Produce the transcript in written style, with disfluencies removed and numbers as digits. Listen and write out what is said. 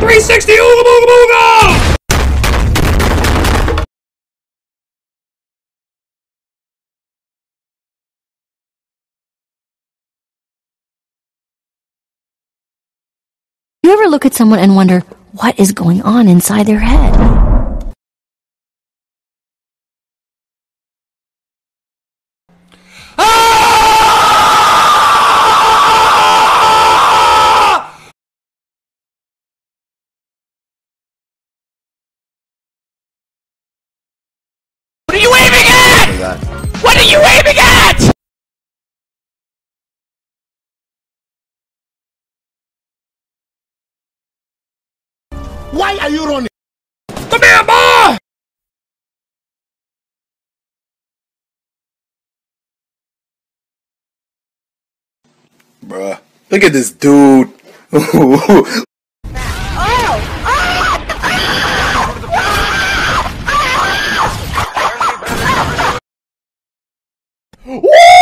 360 ooga booga booga! You ever look at someone and wonder what is going on inside their head? What are you aiming at? What are you aiming at? Why are you running? Come here, boy! Bruh, look at this dude. Woo!